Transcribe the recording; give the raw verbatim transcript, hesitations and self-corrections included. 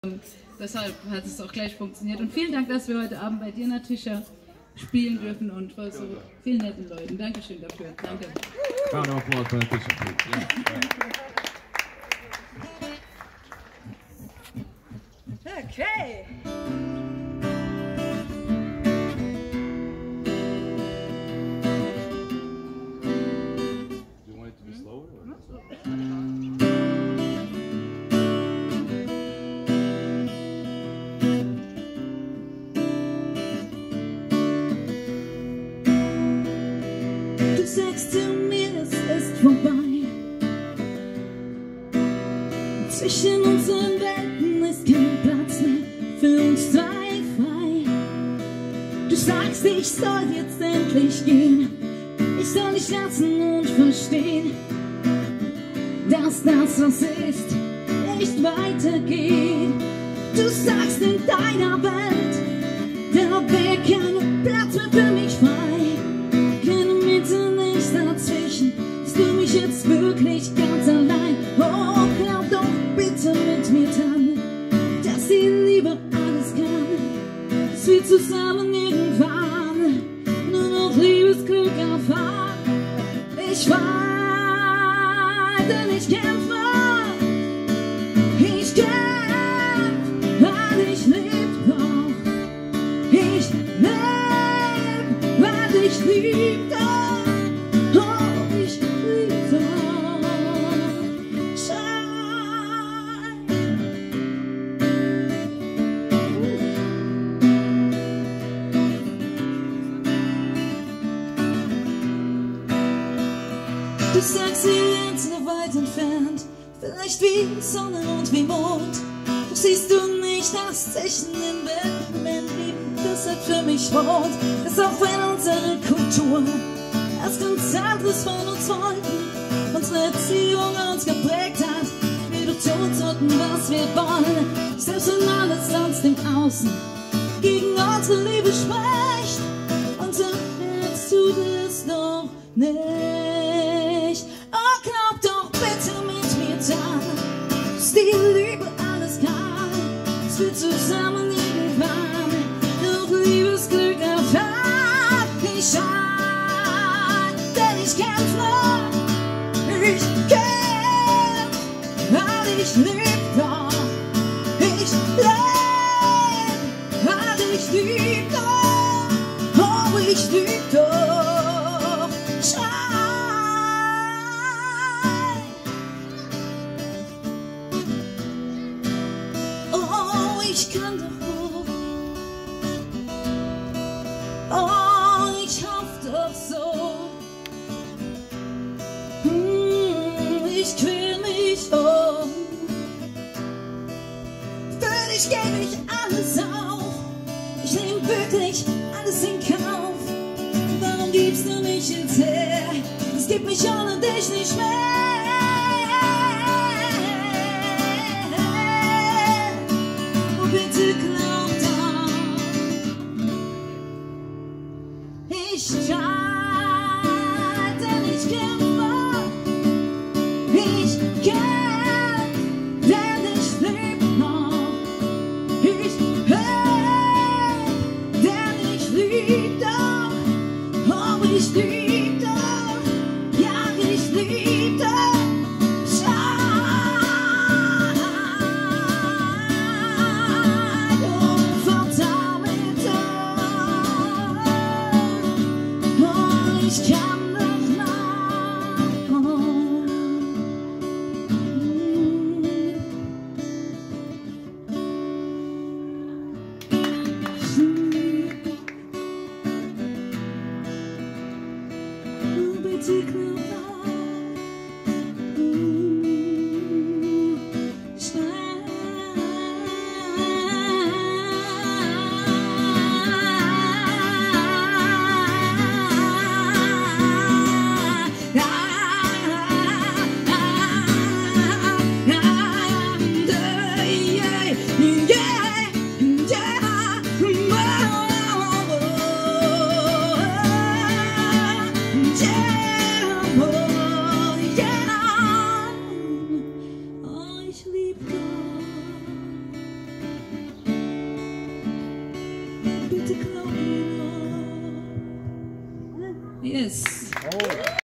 Deshalb hat es auch gleich funktioniert. Und vielen Dank, dass wir heute Abend bei dir, Natisha, spielen dürfen und vor so vielen netten Leuten. Dankeschön dafür. Danke. Round of applause for Natisha, please. Yeah. Okay. You want it to be slower? Du sagst zu mir, es ist vorbei. Zwischen unseren Welten ist kein Platz mehr für uns zwei frei. Du sagst, ich soll jetzt endlich gehen. Ich soll dich lassen und verstehen, dass das, was ist, nicht weitergeht. Du sagst, in deiner Welt, da wäre kein Platz mehr für mich frei. Keine Mitte, nichts dazwischen. Bist du mich jetzt wirklich ganz allein? Oh, glaub doch bitte mit mir dran, dass die Liebe alles kann, dass wir zusammen irgendwann nur noch Liebesglück erfahren. Ich weiß, denn ich kämpfe, ich kämpfe, weil ich lebe noch. Ich lebe, weil ich lieb doch. Oh, ich lieb doch. Schein. Du sagst, sie sind so weit entfernt, vielleicht wie Sonne und wie Mond. Doch siehst du nicht das Zeichen im Bild, mein Leben, das hat für mich rot. Dass auch wenn unsere Kultur erst ganz anderes von uns wollten, unsere Erziehung uns geprägt hat, wir doch tun sollten, was wir wollen. Selbst wenn alles sonst im Außen gegen unsere Liebe spricht, unser Herz tut es noch nicht. Oh, glaub doch bitte mit mir dran, dass die Liebe alles kann, dass wir zusammen irgendwann noch Liebesglück erfahren. Ich schein, denn ich kämpfe, ich kämpfe, weil ich lieb doch. Ich lebe, weil ich lieb doch. Oh, ich lieb doch. Schein. Oh, ich kann doch hoch. Oh, ich hoffe doch so. Hm, ich quäl mich um. Für dich gebe ich alles auf. Ich nehme wirklich alles in Kauf. Warum gibst du mich jetzt her? Es gibt mich ohne dich nicht mehr. Oh, bitte glaub doch. Ich schein, denn ich kämpfe. Ich kämpfe, denn ich lebe noch. Ich lebe, denn ich lieb doch. Oh, ich lieb doch. Ja, ich lieb doch. bitte glaub mir noch. Yes.